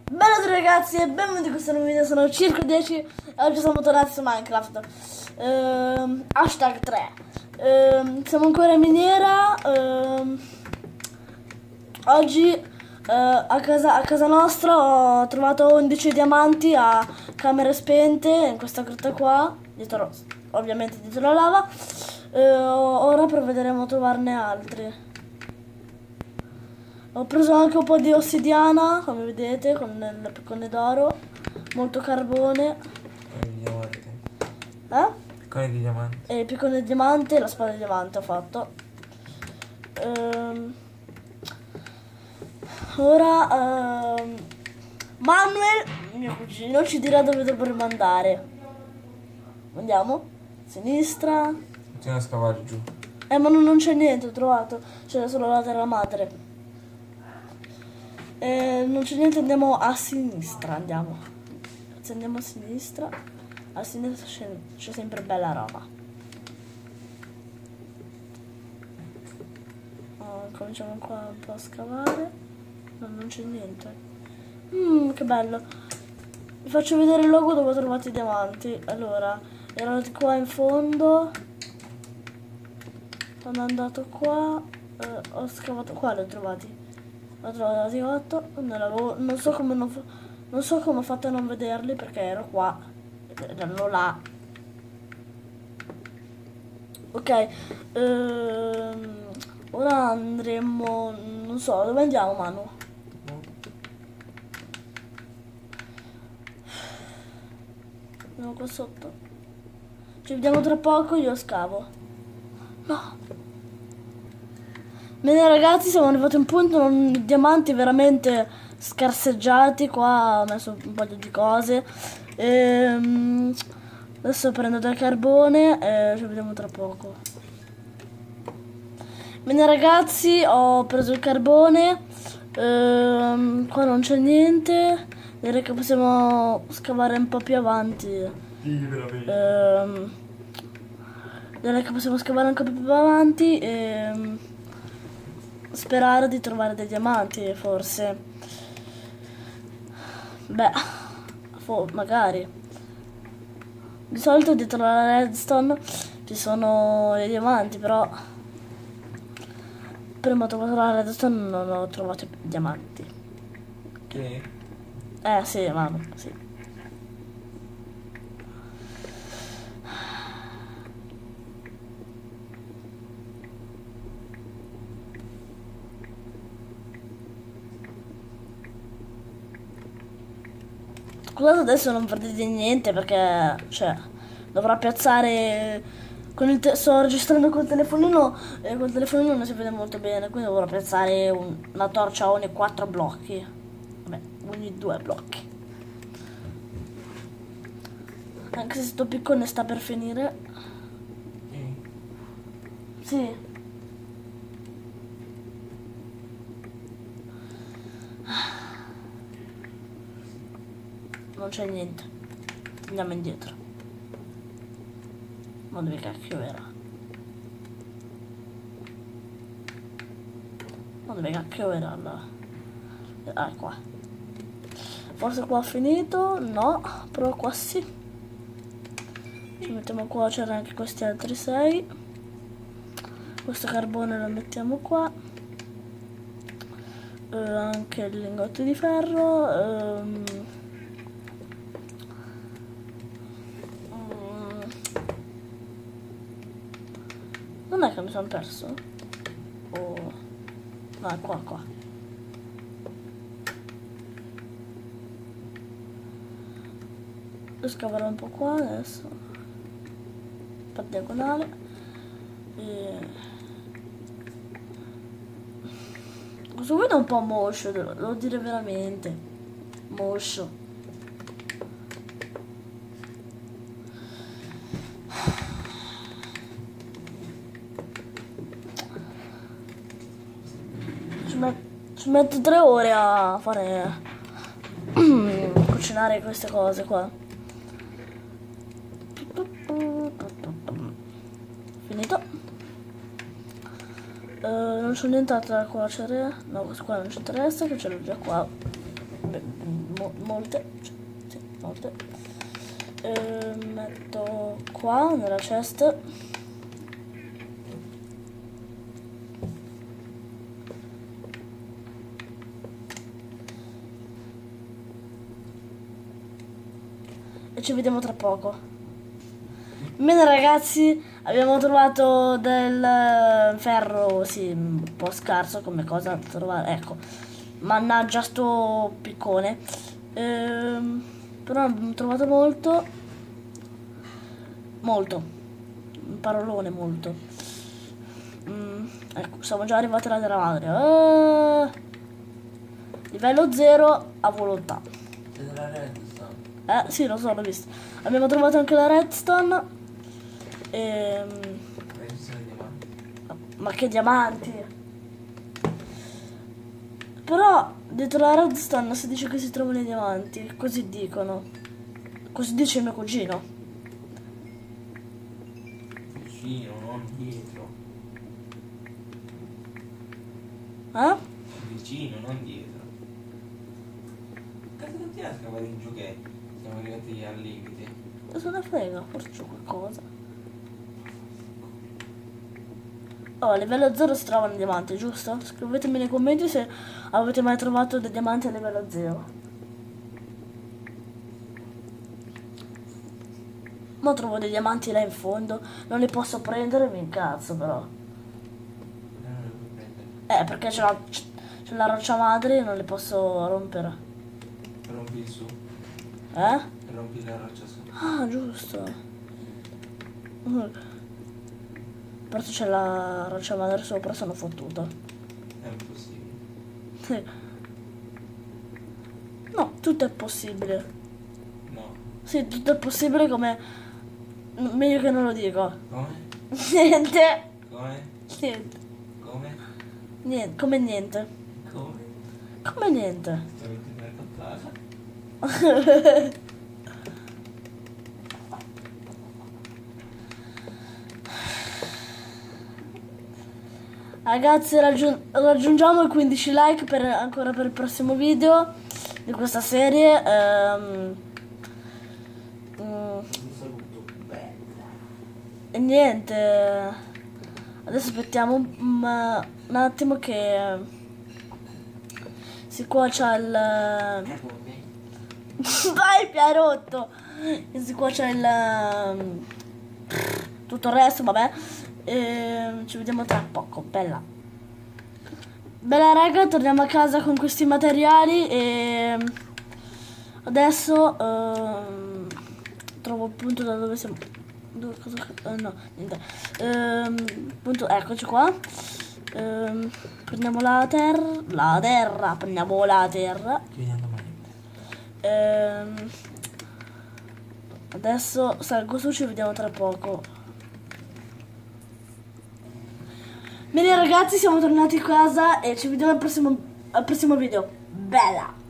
Bella a tutti ragazzi e benvenuti in questo nuovo video, sono Circo10 e oggi siamo tornati su Minecraft. Hashtag 3. Siamo ancora in miniera. Oggi a casa nostra ho trovato 11 diamanti a camere spente in questa grotta qua, dietro, ovviamente dietro la lava. Ora provvederemo a trovarne altri. Ho preso anche un po' di ossidiana, come vedete, con le piccone d'oro, molto carbone. Con i diamanti. Con i diamanti. E il piccone di diamante e la spada di diamante ho fatto. Ora Manuel, mio cugino, ci dirà dove dovremmo andare. Andiamo? Sinistra. Continua a scavare giù. Ma non c'è niente, ho trovato. C'è solo la terra madre. Non c'è niente, andiamo a sinistra, andiamo. Se andiamo a sinistra c'è sempre bella roba. Cominciamo qua un po' a scavare. No, non c'è niente. Che bello. Vi faccio vedere il luogo dove ho trovato i diamanti. Allora, erano qua in fondo. Sono andato qua. Ho scavato qua, li ho trovati. Ho trovato 8, non so come ho fatto a non vederli perché ero qua, erano là. Ok, ora andremo, non so, dove andiamo Manu? Andiamo qua sotto. Ci vediamo tra poco, io scavo. No. Bene ragazzi, siamo arrivati a un punto con diamanti veramente scarseggiati. Qua ho messo un po' di cose. Adesso prendo del carbone e ci vediamo tra poco. Bene ragazzi, ho preso il carbone. Qua non c'è niente. Direi che possiamo scavare un po' più avanti. Direi che possiamo scavare anche più avanti e sperare di trovare dei diamanti, forse. Beh, magari. Di solito dietro la redstone ci sono dei diamanti, però prima ho trovato la redstone e non ho trovato i diamanti. Sì? Sì, mamma, sì. Scusate, adesso non vedete niente perché, cioè, dovrò piazzare sto registrando col telefonino e col telefonino non si vede molto bene, quindi dovrò piazzare una torcia ogni 4 blocchi. Vabbè, ogni 2 blocchi. Anche se sto piccone sta per finire. Sì. Non c'è niente. Andiamo indietro. Ma dove cacchio era? Ma dove cacchio era allora? È qua. Forse qua ho finito? No, però qua sì. Ci mettiamo qua, c'erano anche questi altri 6. Questo carbone lo mettiamo qua. Anche il lingotto di ferro. Non è che mi sono perso? Oh. No, è qua. Devo scavare un po' qua adesso. Per diagonale. Questo video è un po' moscio, devo dire veramente. Moscio. Ci metto 3 ore a fare cucinare queste cose qua. Finito. Non c'ho nient'altro da cuocere. No, questo qua non ci interessa, che ce l'ho già qua. molte. Sì, molte. Metto qua nella chest. E ci vediamo tra poco. Bene ragazzi, abbiamo trovato del ferro, sì, un po' scarso come cosa da trovare, ecco. Mannaggia sto piccone. Però abbiamo trovato molto. Molto. Un parolone molto. Ecco, siamo già arrivati alla terra madre. Livello 0 a volontà. C'è della redstone. Sì, lo so, l'ho visto. Abbiamo trovato anche la redstone. Ma che diamanti! Però dietro la redstone si dice che si trovano i diamanti, così dicono. Così dice mio cugino. Vicino, non dietro. Vicino, non dietro. Cazzo non ti a scavare in giù che siamo arrivati al limite. Se ne frega, forse c'è qualcosa. Oh, a livello 0 si trovano diamanti, giusto? Scrivetemi nei commenti se avete mai trovato dei diamanti a livello 0. Ma trovo dei diamanti là in fondo. Non li posso prendere, mi incazzo però. Non lo puoi prendere. Perché c'è la roccia madre e non li posso rompere. Rompi il su. Rompi la roccia su. Ah, giusto. Però se c'è la roccia madre sopra sono fottuta. È impossibile. Sì. No, tutto è possibile. No. Sì, tutto è possibile come... Meglio che non lo dico. Come? Niente. Come? Niente. Come? Niente. Come niente. Come? Come niente. Stiamo intendendo a casa. Ragazzi, raggiungiamo i 15 like ancora per il prossimo video di questa serie. Un saluto, bella. E niente, adesso aspettiamo un attimo che si cuocia il... Vai, mi hai rotto! Che si cuocia il... tutto il resto, vabbè. Ci vediamo tra poco, bella. Bella raga, torniamo a casa con questi materiali e adesso trovo il punto da dove siamo. No, niente. Punto, eccoci qua. Prendiamo la terra, prendiamo la terra. Chiudiamo domani. Adesso salgo su, ci vediamo tra poco. Bene ragazzi, siamo tornati a casa e ci vediamo al prossimo video. Bella!